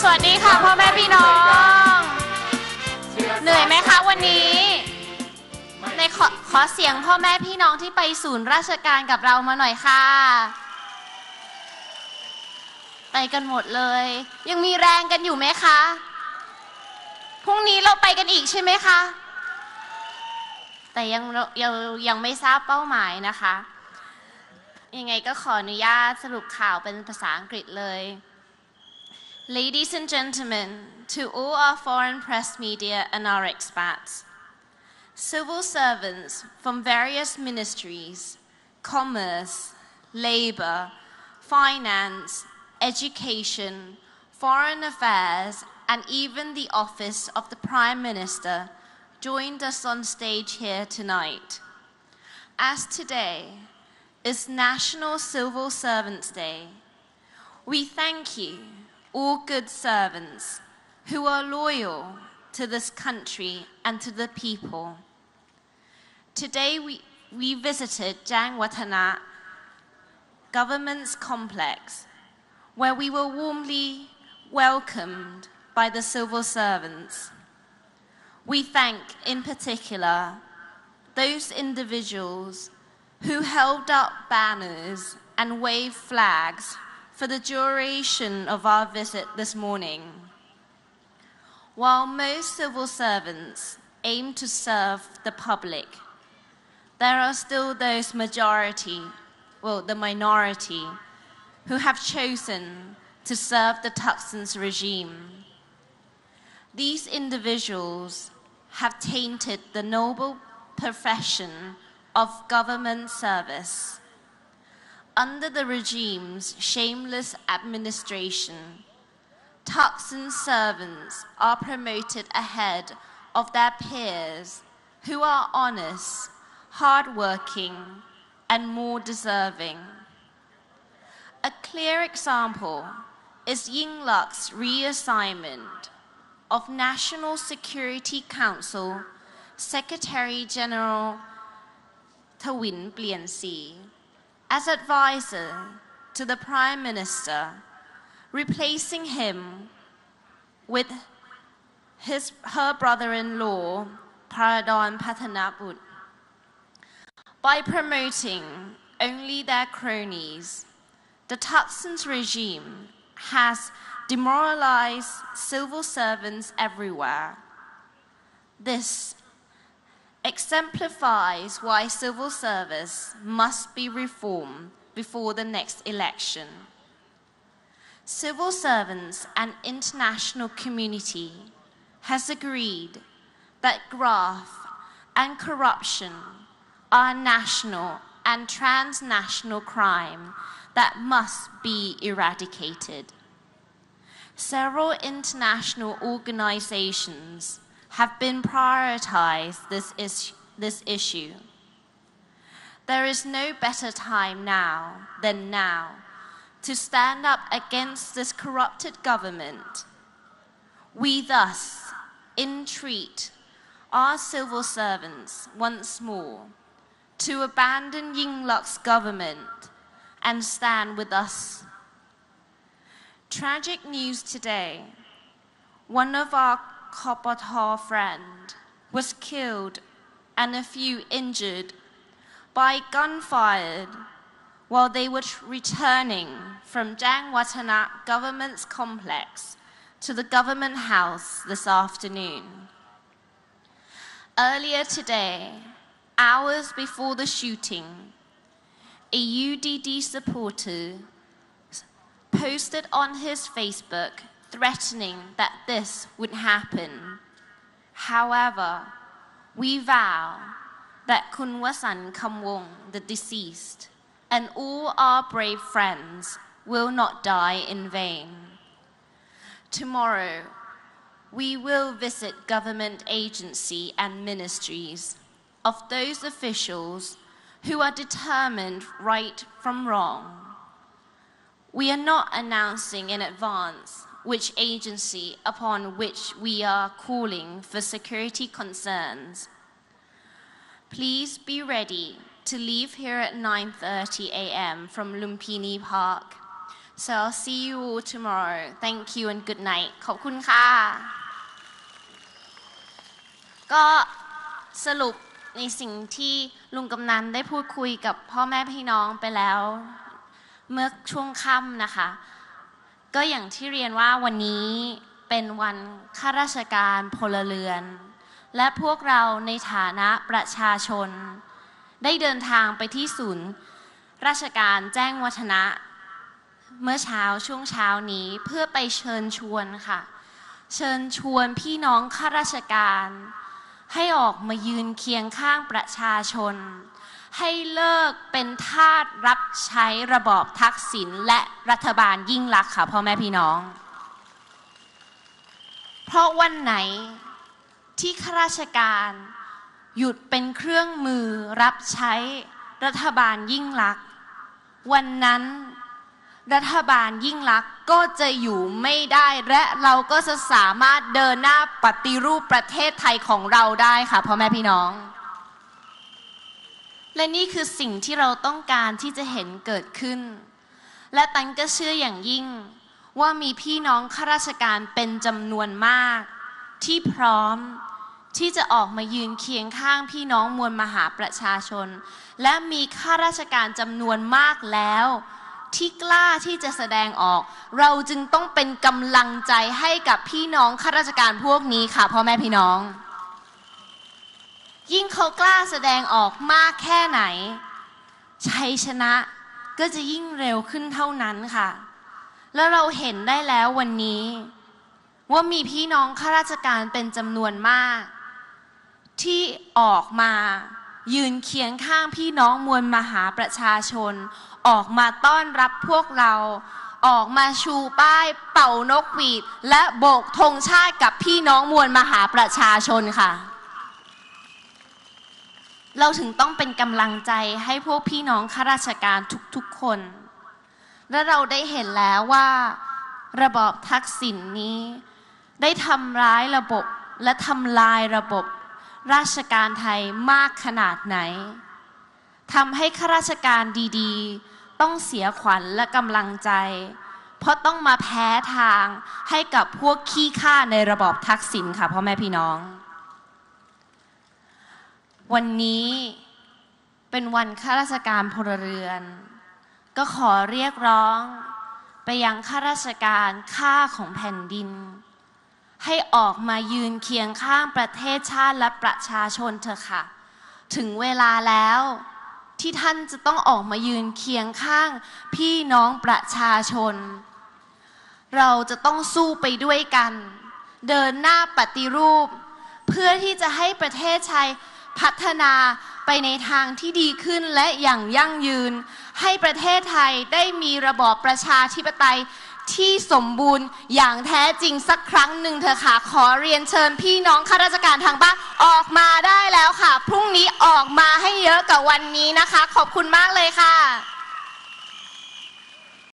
วัสดีค่ะพ่อแม่พี่น้องเหนื่อยไหมคะวันนี้ในขอเสียงพ่อแม่พี่น้องที่ไปศูนย์ราชการกับเรามาหน่อยค่ะไปกันหมดเลยยังมีแรงกันอยู่ไหมคะพรุ่งนี้เราไปกันอีกใช่ไหมคะแต่ยังไม่ทราบเป้าหมายนะคะยังไงก็ขออนุญาตสรุปข่าวเป็นภาษาอังกฤษเลย Ladies and gentlemen, to all our foreign press media and our expats, civil servants from various ministries, commerce, labor, finance, education, foreign affairs, and even the office of the Prime Minister joined us on stage here tonight. As today is National Civil Servants Day, we thank you, all good servants who are loyal to this country and to the people. Today we visited Jang Watana Government's complex, where we were warmly welcomed by the civil servants. We thank, in particular, those individuals who held up banners and waved flags for the duration of our visit this morning. While most civil servants aim to serve the public, there are still those the minority, who have chosen to serve the Thaksin's regime. These individuals have tainted the noble profession of government service. Under the regime's shameless administration, Thaksin servants are promoted ahead of their peers who are honest, hardworking, and more deserving. A clear example is Yingluck's reassignment of National Security Council Secretary General Thawin Pliansi as advisor to the Prime Minister, replacing him with her brother-in-law, Paradon Pathanaput. By promoting only their cronies, the Thaksin's regime has demoralized civil servants everywhere. This exemplifies why civil service must be reformed before the next election. Civil servants and international community has agreed that graft and corruption are national and transnational crime that must be eradicated. Several international organizations have been prioritized this issue. There is no better time now than now to stand up against this corrupted government. We thus entreat our civil servants once more to abandon Yingluck's government and stand with us. Tragic news today. One of our Kopatha friend was killed and a few injured by gunfire while they were returning from Jang Watana Government's complex to the Government House this afternoon. Earlier today, hours before the shooting, a UDD supporter posted on his Facebook threatening that this would happen. However, we vow that Kun Wasan Kamwong, the deceased, and all our brave friends will not die in vain. Tomorrow, we will visit government agency and ministries of those officials who are determined right from wrong. We are not announcing in advance which agency upon which we are calling for security concerns. Please be ready to leave here at 9:30 a.m. from Lumpini Park so I'll see you tomorrow thank you and good night ขอบคุณค่ะก็สรุปในสิ่งที่ลุงกำนันได้พูดคุยกับพ่อแม่พี่น้องไปแล้วเมื่อช่วงค่ำนะคะก็อย่างที่เรียนว่าวันนี้เป็นวันข้าราชการพลเรือนและพวกเราในฐานะประชาชนได้เดินทางไปที่ศูนย์ราชการแจ้งวัฒนะเมื่อช่วงเช้านี้เพื่อไปเชิญชวนค่ะเชิญชวนพี่น้องข้าราชการให้ออกมายืนเคียงข้างประชาชนให้เลิกเป็นทาสรับใช้ระบอบทักษิณและรัฐบาลยิ่งลักษณ์ค่ะพ่อแม่พี่น้องเพราะวันไหนที่ข้าราชการหยุดเป็นเครื่องมือรับใช้รัฐบาลยิ่งลักษณ์วันนั้นรัฐบาลยิ่งลักษณ์ก็จะอยู่ไม่ได้และเราก็จะสามารถเดินหน้าปฏิรูปประเทศไทยของเราได้ค่ะพ่อแม่พี่น้องและนี่คือสิ่งที่เราต้องการที่จะเห็นเกิดขึ้นและตันก็เชื่ออย่างยิ่งว่ามีพี่น้องข้าราชการเป็นจำนวนมากที่พร้อมที่จะออกมายืนเคียงข้างพี่น้องมวลมหาประชาชนและมีข้าราชการจำนวนมากแล้วที่กล้าที่จะแสดงออกเราจึงต้องเป็นกำลังใจให้กับพี่น้องข้าราชการพวกนี้ค่ะพ่อแม่พี่น้องยิ่งเขากล้าแสดงออกมากแค่ไหนชัยชนะก็จะยิ่งเร็วขึ้นเท่านั้นค่ะแล้วเราเห็นได้แล้ววันนี้ว่ามีพี่น้องข้าราชการเป็นจำนวนมากที่ออกมายืนเคียงข้างพี่น้องมวลมหาประชาชนออกมาต้อนรับพวกเราออกมาชูป้ายเป่านกหวีดและโบกธงชาติกับพี่น้องมวลมหาประชาชนค่ะเราถึงต้องเป็นกำลังใจให้พวกพี่น้องข้าราชการทุกๆคนและเราได้เห็นแล้วว่าระบอบทักษิณนี้ได้ทำร้ายระบบและทำลายระบบราชการไทยมากขนาดไหนทำให้ข้าราชการดีๆต้องเสียขวัญและกำลังใจเพราะต้องมาแพ้ทางให้กับพวกขี้ข้าในระบอบทักษิณค่ะพ่อแม่พี่น้องวันนี้เป็นวันข้าราชการพลเรือนก็ขอเรียกร้องไปยังข้าราชการข้าของแผ่นดินให้ออกมายืนเคียงข้างประเทศชาติและประชาชนเถอะค่ะถึงเวลาแล้วที่ท่านจะต้องออกมายืนเคียงข้างพี่น้องประชาชนเราจะต้องสู้ไปด้วยกันเดินหน้าปฏิรูปเพื่อที่จะให้ประเทศไทยพัฒนาไปในทางที่ดีขึ้นและอย่างยั่งยืนให้ประเทศไทยได้มีระบอบประชาธิปไตยที่สมบูรณ์อย่างแท้จริงสักครั้งหนึ่งเถอะค่ะขอเรียนเชิญพี่น้องข้าราชการทางบ้านออกมาได้แล้วค่ะพรุ่งนี้ออกมาให้เยอะกว่าวันนี้นะคะขอบคุณมากเลยค่ะ